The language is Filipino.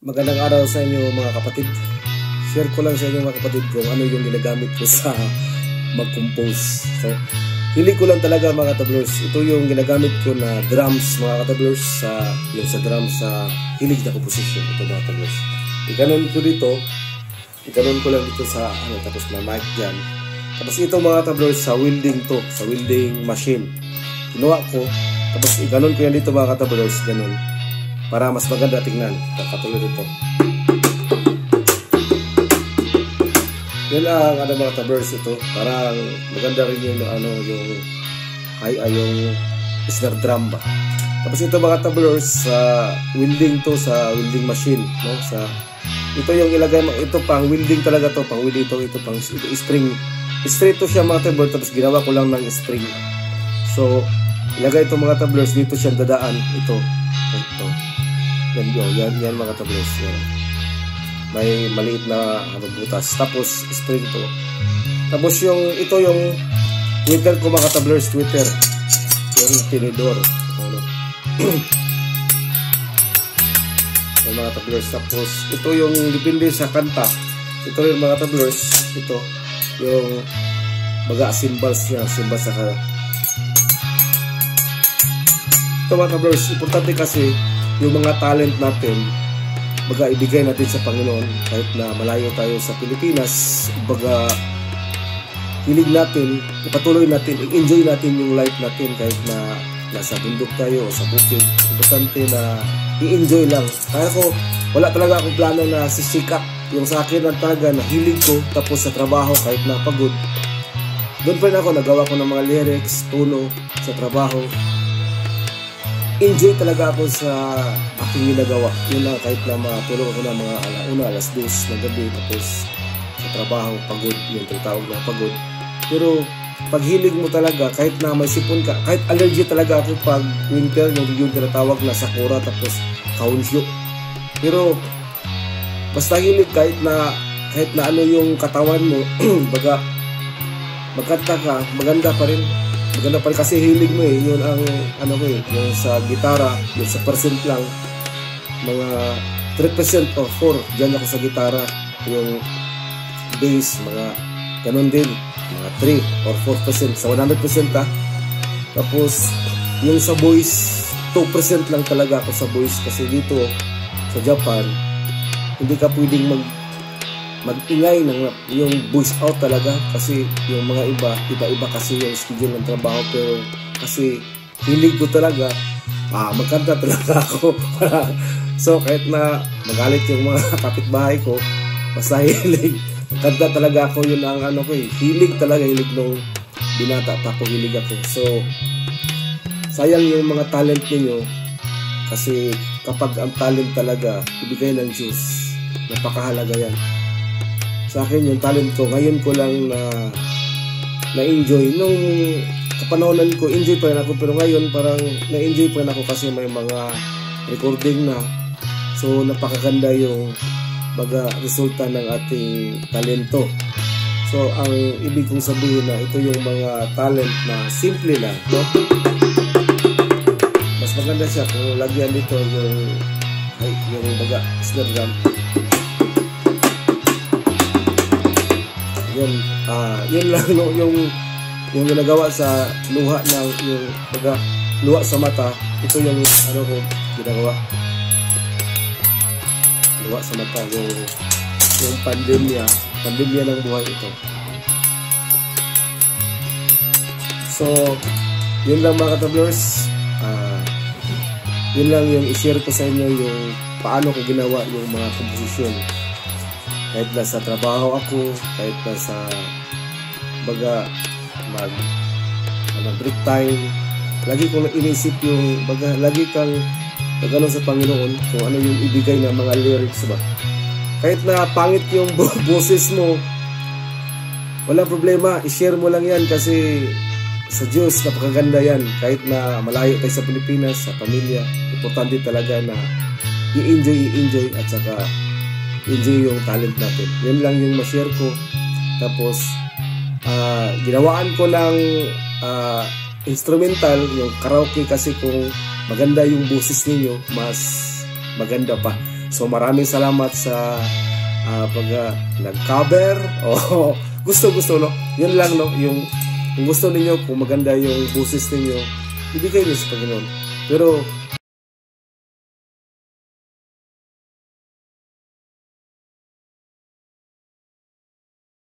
Magandang araw sa inyo mga kapatid. Share ko lang sa inyo mga kapatid kung ano yung ginagamit ko sa mag-compose. So, hilig ko lang talaga mga katablers. Ito yung ginagamit ko na drums mga katablers. Yung sa drums sa hilig na composition. Ito mga katablers. Ikanon ko dito. Ikanon ko lang dito sa tapos na mic dyan. Tapos ito mga katablers sa welding to. Sa welding machine. Kinuha ko. Tapos ikanon ko yan dito mga katablers. Ganun. Para mas maganda tingnan. Katulad ito. Yan ang mga tabers ito. Parang maganda rin yung yung snare drum ba. Tapos ito mga tabers sa welding to, sa welding machine, no? Ito yung ilagay ito pang welding talaga to, pang welding ito pang string. Straight to siya mga tabers, tapos ginawa ko lang ng string. So ilagay ito mga tabers dito siya dadaan ito. Yan mga tablos. May maliit na butas. Tapos string to. Tapos ito yung tweeter ko mga tablers, tweeter. Yung tinidor. Yung mga tablers. Tapos ito yung depende sa kanta. Ito yung mga tablers. Ito yung baga cymbals niya. Cymbals sa kanta. Ito mga tablers. Importante kasi yung mga talent natin, baga ibigay natin sa Panginoon kahit na malayo tayo sa Pilipinas. Baga hilig natin, ipatuloy natin, i-enjoy natin yung life natin kahit na nasa bundok tayo o sa bukid. Importante na i-enjoy lang. Kaya ko, wala talaga akong plano na sisikat. Yung sa akin lang talaga na hilig ko, tapos sa trabaho kahit na pagod. Doon pa rin ako, nagawa ko ng mga lyrics, tono sa trabaho. Enjoy talaga ako sa aking ginagawa. Yun lang, kahit na matulog ako ng mga alauna, alas 2 ng gabi, tapos sa trabaho, pagod, yung tinatawag na pagod. Pero pag hilig mo talaga, kahit na may sipon ka, kahit allergy talaga ako pag winter, yung tinatawag na sakura, tapos kaunsyo. Pero basta hilig, kahit na ano yung katawan mo, baga magkanta ka, maganda pa rin. Maganda pa rin kasi hilig mo eh. Yun ang yung sa gitara, yung sa percent lang, mga 3% o 4 dyan ako sa gitara. Yung bass, mga ganun din, mga 3 or 4% sa 100% ha. Tapos yung sa voice, 2% lang talaga ako sa voice kasi dito sa Japan hindi ka pwedeng mag-ingay ng yung voice out talaga kasi yung mga iba kasi yung schedule ng trabaho. Pero kasi hilig ko talaga, magkanta talaga ako. So kahit na magalit yung mga kapitbahay ko, basta hilig, magkanta talaga ako. Yun ang hilig talaga, hilig nung binata pa ako, hilig ako. So sayang yung mga talent ninyo kasi kapag ang talent talaga ibigay ng Diyos, napakahalaga yan. Sa akin yung talent ko, ngayon ko lang na-enjoy. Nung kapanahonan ko, enjoy pa rin ako. Pero ngayon parang na-enjoy pa rin ako kasi may mga recording na. So napakaganda yung resulta ng ating talento. So ang ibig kong sabihin na ito yung mga talent na simple lang, no? Mas maganda siya kung lagyan dito yung snare drum. Yun lang no, yung ginagawa sa luha ng yung luha sa mata. Ito yung ko ginagawa. Luha sa mata, yung pandemya ng buhay ito. So yun lang mga katablers. Yun lang yung i-share ko sa inyo yung paano ko ginawa yung mga komposisyon. Kahit na sa trabaho ako, kahit na sa break time, lagi kong inisip yung lagi kang nagano sa Panginoon kung ano yung ibigay ng mga lyrics ba. Kahit na pangit yung boses mo, walang problema, i-share mo lang yan kasi sa Diyos napakaganda yan. Kahit na malayo tayo sa Pilipinas, sa pamilya, importante talaga na i-enjoy at saka enjoy yung talent natin. Yan lang yung ma-share ko. Tapos ginawaan ko ng instrumental, yung karaoke, kasi kung maganda yung boses ninyo, mas maganda pa. So maraming salamat sa pag nag-cover. Gusto no. Yun lang no, yung kung gusto niyo, kung maganda yung boses niyo, ibigay niyo sa Panginoon. Pero